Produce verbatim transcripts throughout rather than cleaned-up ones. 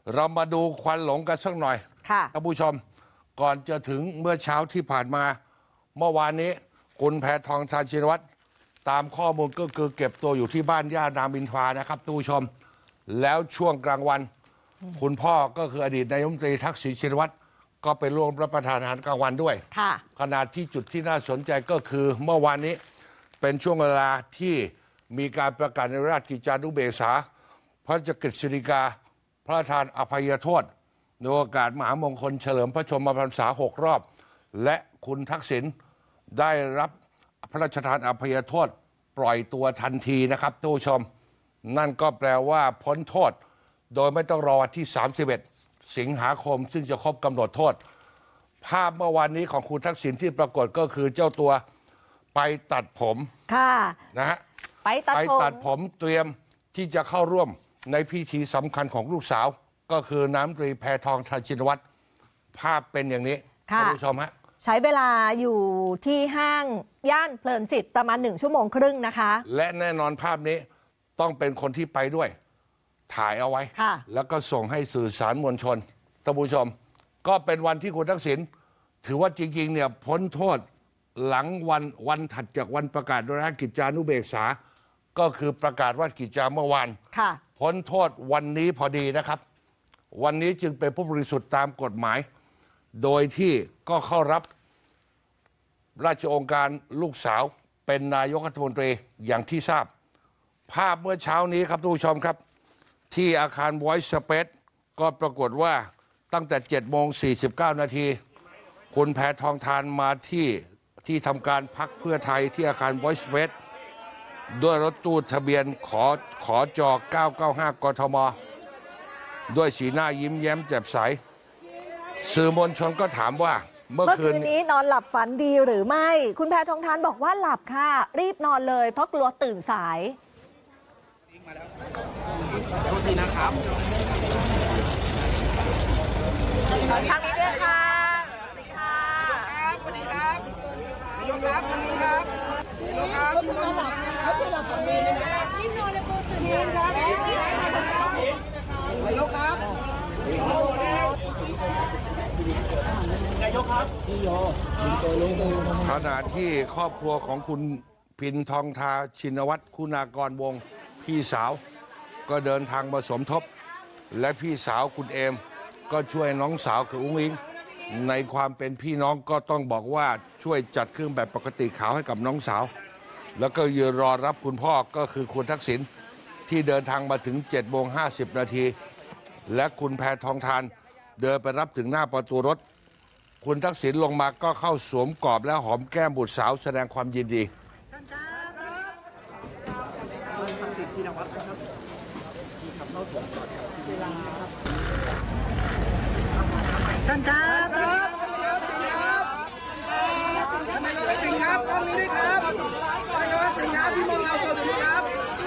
เรามาดูควันหลงกันสักหน่อยท่านผู้ชมก่อนจะถึงเมื่อเช้าที่ผ่านมาเมื่อวานนี้คุณแพทองธารชินวัตรตามข้อมูลก็คือเก็บตัวอยู่ที่บ้านย่านรามอินทรานะครับท่านผู้ชมแล้วช่วงกลางวันคุณพ่อก็คืออดีตนายกรัฐมนตรีทักษิณชินวัตรก็ไปร่วมรับประทานอาหารกลางวันด้วยขณะที่จุดที่น่าสนใจก็คือเมื่อวานนี้เป็นช่วงเวลาที่มีการประกาศในราชกิจจานุเบกษาพระราชกฤษฎีกาพระราชทานอภัยโทษในโอกาสมหามงคลเฉลิมพระชนมพรรษาหกรอบและคุณทักษิณได้รับพระราชทานอภัยโทษปล่อยตัวทันทีนะครับท่านผู้ชมนั่นก็แปลว่าพ้นโทษโดยไม่ต้องรอวันที่สามสิบเอ็ดสิงหาคมซึ่งจะครบกำหนดโทษภาพเมื่อวานนี้ของคุณทักษิณที่ปรากฏก็คือเจ้าตัวไปตัดผมค่ะนะฮะไปตัดผมไปตัดผมเตรียมที่จะเข้าร่วมในพิธีสำคัญของลูกสาวก็คือน้ำตรีแพทองธารชินวัตรภาพเป็นอย่างนี้ท่านผู้ชมฮะใช้เวลาอยู่ที่ห้างย่านเพลินจิตประมาณหนึ่งชั่วโมงครึ่งนะคะและแน่นอนภาพนี้ต้องเป็นคนที่ไปด้วยถ่ายเอาไว้แล้วก็ส่งให้สื่อสารมวลชนท่านผู้ชมก็เป็นวันที่คุณทักษิณถือว่าจริงๆเนี่ยพ้นโทษหลังวันวันถัดจากวันประกาศราชกิจจานุเบกษาก็คือประกาศราชกิจจาเมื่อวานพ้นโทษวันนี้พอดีนะครับวันนี้จึงเป็นผู้บริสุทธิ์ตามกฎหมายโดยที่ก็เข้ารับราชองค์การลูกสาวเป็นนายกรัฐมนตรีอย่างที่ทราบภาพเมื่อเช้านี้ครับทุกผู้ชมครับที่อาคาร Voice Space ก็ปรากฏว่าตั้งแต่เจ็ดโมงสี่สิบเก้านาทีคุณแพทองธารมาที่ที่ทำการพรรคเพื่อไทยที่อาคาร Voice Space ด้วยรถตู้ทะเบียนขอขอจอเก้าเก้าห้ากทมด้วยสีหน้ายิ้มแย้มแจ่มใสสื่อมวลชนก็ถามว่าเมื่อคืนนี้นอนหลับฝันดีหรือไม่คุณแพทองธารบอกว่าหลับค่ะรีบนอนเลยเพราะกลัวตื่นสายโทษทีนะครับทางนี้ด้วยค่ะสวัสดีค่ะสวัสดีครับนายกครับทางนี้ครับนายกครับคุณนอนหลับเขาคือหลับฝันดีเลยนะรีบนอนเลยปูตื่นนอนครับนายกครับนายกครับขณะที่ครอบครัวของคุณพินทองธารชินวัตรคุณากรวงศ์พี่สาวก็เดินทางมาสมทบและพี่สาวคุณเอมก็ช่วยน้องสาวคืออุ้งอิงในความเป็นพี่น้องก็ต้องบอกว่าช่วยจัดเครื่องแบบปกติขาวให้กับน้องสาวแล้วก็ยืนรอรับคุณพ่อก็คือคุณทักษิณที่เดินทางมาถึงเจ็ดโมงห้าสิบนาทีและคุณแพทองธารเดินไปรับถึงหน้าประตูรถคุณทักษิณลงมาก็เข้าสวมกอดและหอมแก้มบุตรสาวแสดงความยินดีท่านครับครับท่านนายกสิงห์ครับตรงนี้ด้วยครับนายกสิงห์ครับที่มองเราสวัสดีครับ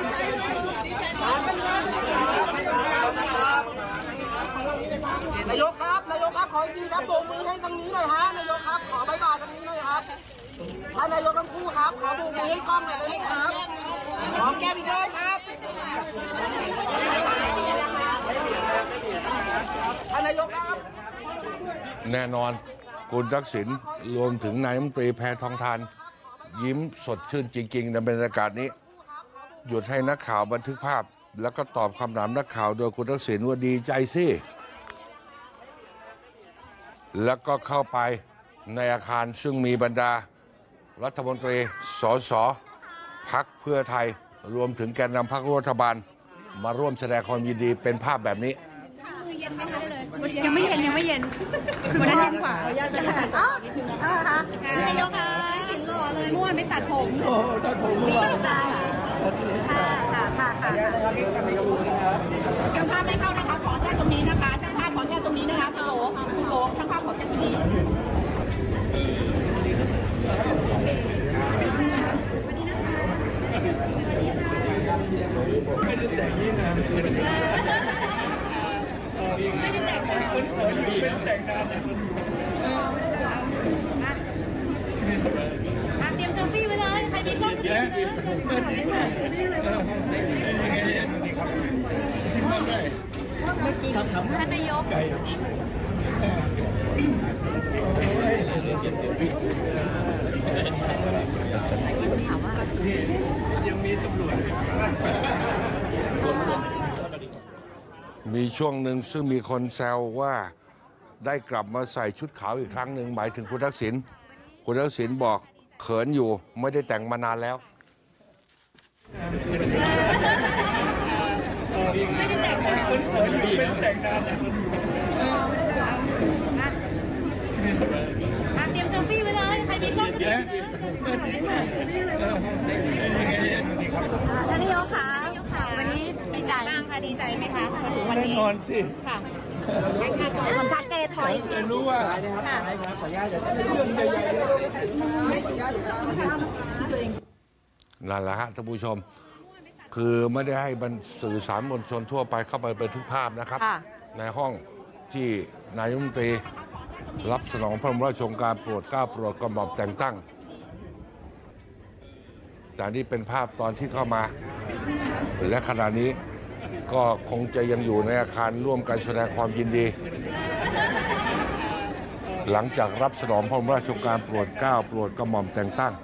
นายกครับนายกครับขออีกทีครับโบกมือให้ตรงนี้หน่อยฮะนายกครับขอใบบ่ายตรงนี้หน่อยครับท่านนายกทั้งคู่ครับขอโบกมือให้กล้องหน่อยได้ไหมครับหอมแก้มอีกรอบครับท่านนายกครับแน่นอนคุณทักษิณรวมถึงนายรัฐมนตรีแพทองธารยิ้มสดชื่นจริงๆในบรรยากาศนี้หยุดให้นักข่าวบันทึกภาพแล้วก็ตอบคำถามนักข่าวโดยคุณทักษิณว่าดีใจสิแล้วก็เข้าไปในอาคารซึ่งมีบรรดารัฐมนตรีสสพรรคเพื่อไทยรวมถึงแกนนำพรรครัฐบาลมาร่วมแสดงความยินดีเป็นภาพแบบนี้ยังไม่เย็นยังไม่เย็นวันนั้นเย็นกว่าญาติเป็นค่ะอ๋อค่ะนายกค่ะสินหล่อเลยเมื่อวานไม่ตัดผมโอ้ตัดผมเมื่อวานค่ะค่ะค่ะค่ะช่างภาพไม่เข้านะคะขอแค่ตรงนี้นะคะช่างภาพขอแค่ตรงนี้นะคะคุณโหคุณโหช่างภาพขอแค่ตรงนี้ไม่ได้แต่งยิ่งนะไม่ได้แต่งงานคนเขินอยู่เป็นแต่งงานเตรียมเซลฟี่ไว้เลยใครมีกล้องเยอะนี่เลยว่านี่ยังไงนี่ครับชิมได้เมื่อกี้ท่านนายกมีช่วงหนึ่งซึ่งมีคนแซวว่าได้กลับมาใส่ชุดขาวอีกครั้งหนึ่งหมายถึงคุณทักษิณคุณทักษิณบอกเขินอยู่ไม่ได้แต่งมานานแล้วไม่ได้แต่งนะคนเขินอยู่ไม่ได้แต่งนานนะเตรียมเซลฟี่ไว้เลยใครมีกล้องจริงท่านนายกคะวันนี้ดีใจบ้างค่ะดีใจไหมคะมาถึงวันนี้แน่นอนสิค่ะสัมภาษณ์เกย์ถอยจะรู้ว่าขออนุญาตเดี๋ยวเรื่องใหญ่ๆนั่นแหละฮะท่านผู้ชมคือไม่ได้ให้บรรสื่อสารมวลชนทั่วไปเข้าไปบันทึกภาพนะครับในห้องที่นายกรัฐมนตรีรับสนองพระบรมราชโองการโปรดเกล้าโปรดกระหม่อมแต่งตั้งแต่นี่เป็นภาพตอนที่เข้ามาและขณะนี้ก็คงจะยังอยู่ในอาคารร่วมกันแสดงความยินดีหลังจากรับสนองพระบรมราชโองการโปรดเกล้าโปรดกระหม่อมแต่งตั้ง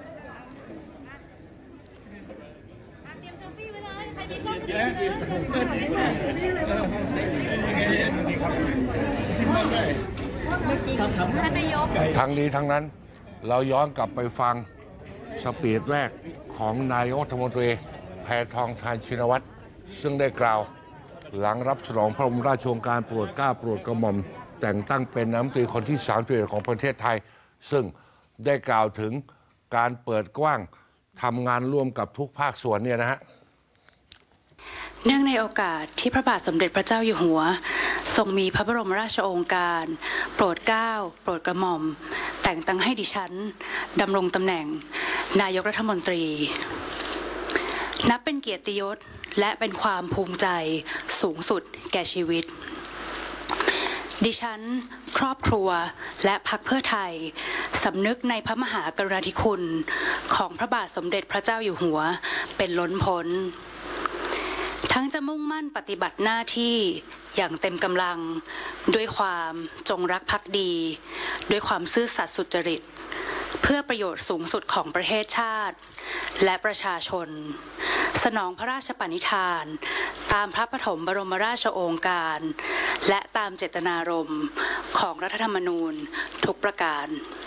ทั้งนี้ทั้งนั้นเราย้อนกลับไปฟังสปีดแรกของนายกรัฐมนตรีแพทองธารชินวัตรซึ่งได้กล่าวหลังรับฉลองพระบรมราชโองการโปรดเกล้าโปรดกระหม่อมแต่งตั้งเป็นนายกรัฐมนตรีคนที่สามสิบเอ็ดของประเทศไทยซึ่งได้กล่าวถึงการเปิดกว้างทำงานร่วมกับทุกภาคส่วนเนี่ยนะฮะเนื่องในโอกาสที่พระบาทสมเด็จพระเจ้าอยู่หัวทรงมีพระบรมราชโองการโปรดเกล้าโปรดกระหม่อมแต่งตั้งให้ดิฉันดำรงตำแหน่งนายกรัฐมนตรีนับเป็นเกียรติยศและเป็นความภูมิใจสูงสุดแก่ชีวิตดิฉันครอบครัวและพรรคเพื่อไทยสำนึกในพระมหากรุณาธิคุณของพระบาทสมเด็จพระเจ้าอยู่หัวเป็นล้นพ้นทั้งจะมุ่งมั่นปฏิบัติหน้าที่อย่างเต็มกำลังด้วยความจงรักภักดีด้วยความซื่อสัตย์สุจริตเพื่อประโยชน์สูงสุดของประเทศชาติและประชาชนสนองพระราชปณิธานตามพระปฐมบรมราชโองการและตามเจตนารมณ์ของรัฐธรรมนูญทุกประการ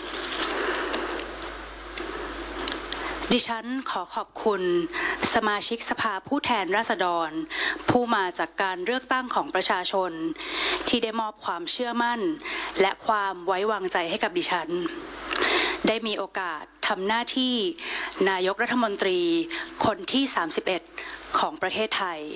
ดิฉันขอขอบคุณสมาชิกสภาผู้แทนราษฎรผู้มาจากการเลือกตั้งของประชาชนที่ได้มอบความเชื่อมั่นและความไว้วางใจให้กับดิฉันได้มีโอกาสทำหน้าที่นายกรัฐมนตรีคนที่สามสิบเอ็ดของประเทศไทย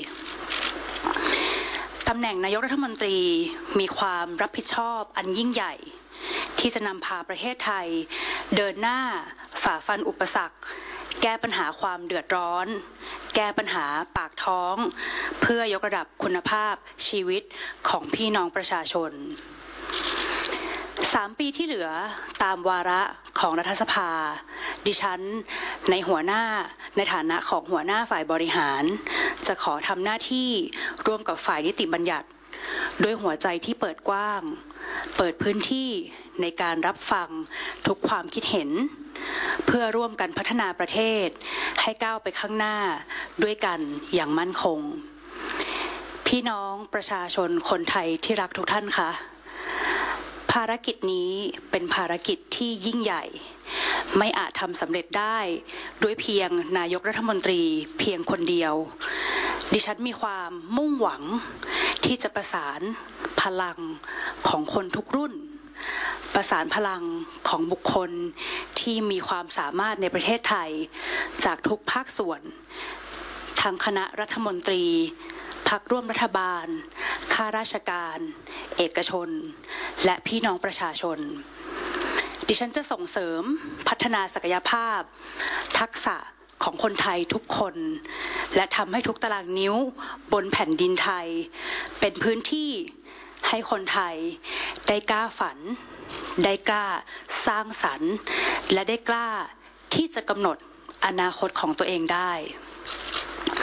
ตำแหน่งนายกรัฐมนตรีมีความรับผิดชอบอันยิ่งใหญ่ที่จะนำพาประเทศไทยเดินหน้าฝ่าฟันอุปสรรคแก้ปัญหาความเดือดร้อนแก้ปัญหาปากท้องเพื่อยกระดับคุณภาพชีวิตของพี่น้องประชาชนสามปีที่เหลือตามวาระของรัฐสภาดิฉันในหัวหน้าในฐานะของหัวหน้าฝ่ายบริหารจะขอทำหน้าที่ร่วมกับฝ่ายนิติบัญญัติด้วยหัวใจที่เปิดกว้างเปิดพื้นที่ในการรับฟังทุกความคิดเห็นเพื่อร่วมกันพัฒนาประเทศให้ก้าวไปข้างหน้าด้วยกันอย่างมั่นคงพี่น้องประชาชนคนไทยที่รักทุกท่านคะภารกิจนี้เป็นภารกิจที่ยิ่งใหญ่ไม่อาจทำสำเร็จได้ด้วยเพียงนายกรัฐมนตรีเพียงคนเดียวดิฉันมีความมุ่งหวังที่จะประสานพลังของคนทุกรุ่นประสานพลังของบุคคลที่มีความสามารถในประเทศไทยจากทุกภาคส่วนทั้งคณะรัฐมนตรีพรรคร่วมรัฐบาลข้าราชการเอกชนและพี่น้องประชาชนดิฉันจะส่งเสริมพัฒนาศักยภาพทักษะของคนไทยทุกคนและทำให้ทุกตารางนิ้วบนแผ่นดินไทยเป็นพื้นที่ให้คนไทยได้กล้าฝันได้กล้าสร้างสรรค์และได้กล้าที่จะกำหนดอนาคตของตัวเองได้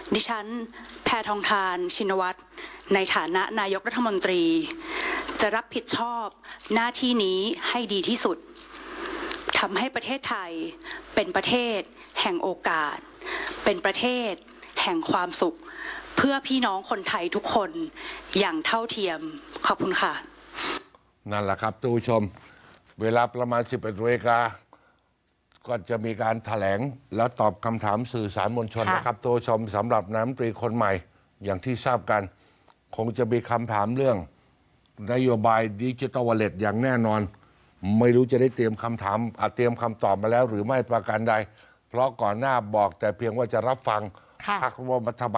ดิฉันแพทองธารชินวัตรในฐานะนายกรัฐมนตรีจะรับผิดชอบหน้าที่นี้ให้ดีที่สุดทำให้ประเทศไทยเป็นประเทศแห่งโอกาสเป็นประเทศแห่งความสุขเพื่อพี่น้องคนไทยทุกคนอย่างเท่าเทียมขอบคุณค่ะนั่นแหละครับทุกผู้ชมเวลาประมาณสิบเอ็ดนาฬิกาก็จะมีการแถลงและตอบคำถามสื่อสารมวลชนนะครับทุกผู้ชมสำหรับนายกรัฐมนตรีคนใหม่อย่างที่ทราบกันคงจะมีคำถามเรื่องนโยบายดิจิทัลวอลเล็ตอย่างแน่นอนไม่รู้จะได้เตรียมคำถามอาจเตรียมคำตอบมาแล้วหรือไม่ประการใดเพราะก่อนหน้าบอกแต่เพียงว่าจะรับฟังพรรคร่วมรัฐบาล